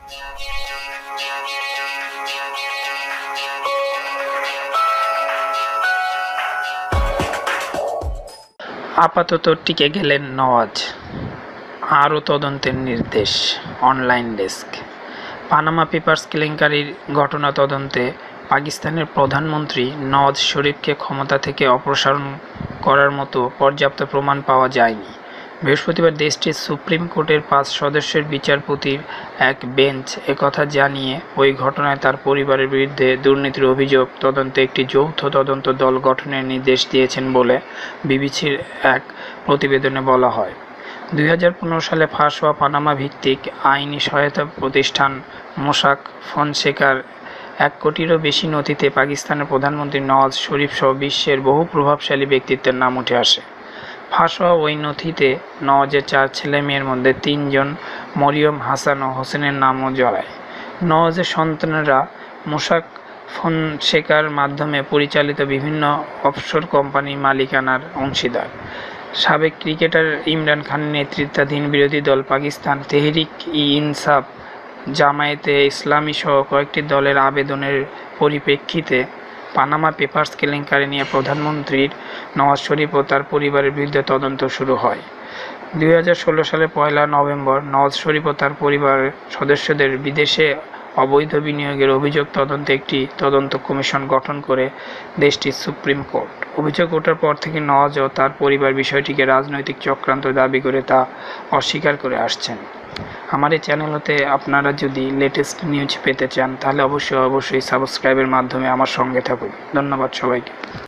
আপাতত টিকে গেলেন নওয়াজ, আরও তদন্তের নির্দেশ। Online desk. পানামা পেপারস কেলেঙ্কারির ঘটনা তদন্তে পাকিস্তানের প্রধানমন্ত্রী নওয়াজ শরীফকে ক্ষমতা থেকে অপসারণ করার মতো পর্যাপ্ত প্রমাণ পাওয়া যায়নি। বৃহস্পতিবার দেশটির সুপ্রিম কোর্টের 5 সদস্যের বিচারপতির এক বেঞ্চ একথা জানিয়ে ওই ঘটনায় তার পরিবারের বিরুদ্ধে দুর্নীতির অভিযোগ তদন্তে একটি যৌথ তদন্ত দল গঠনের নির্দেশ দিয়েছেন বলে বিবিসির এক প্রতিবেদনে বলা হয়। 2015 সালে ফাঁস হওয়া পানামা ভিত্তিক আইনি সহায়তা প্রতিষ্ঠান মোসাক ফনসেকার 1 কোটিরও বেশি নথিতে পাকিস্তানের প্রধানমন্ত্রী নওয়াজ শরীফ সহ বিশ্বের বহু প্রভাবশালী ব্যক্তিত্বের নাম উঠে আসে। ফাঁস হওয়া ওই নথিতে নওয়াজের 4 ছেলে মেয়ের মধ্যে 3 জন মরিয়ম হাসান ও হোসেনের নামও জড়ায়। নওয়াজের সন্তানেরা মোসাক ফনসেকার মাধ্যমে পরিচালিত বিভিন্ন অফশোর কোম্পানির মালিকানার অংশীদার। সাবেক ক্রিকেটার ইমরান খানের নেতৃত্বাধীন বিরোধী দল পাকিস্তান তেহরিক-ই-ইনসাফ, জামায়াতে ইসলামী সহ কয়েকটি দলের আবেদনের পরিপ্রেক্ষিতে পানামা পেপারস কেলেঙ্কারি নিয়ে প্রধানমন্ত্রী নওয়াজ শরীফ ও তার পরিবারের বিরুদ্ধে তদন্ত শুরু হয়। 2016 সালের 1 নভেম্বর নওয়াজ শরীফ ও তার পরিবারের সদস্যদের বিদেশে অবৈধ বিনিয়োগের অভিযোগ তদন্তে একটি তদন্ত কমিশন গঠন করে দেশটির সুপ্রিম কোর্ট। অভিযোগ ওঠার পর থেকে নওয়াজ ও তার পরিবার বিষয়টিকে রাজনৈতিক চক্রান্ত দাবি করে তা অস্বীকার করে আসছেন। আমার এই চ্যানেল হতে আপনারা যদি লেটেস্ট নিউজ পেতে চান তাহলে অবশ্যই সাবস্ক্রাইবের মাধ্যমে আমার সঙ্গে থাকুন। ধন্যবাদ সবাইকে।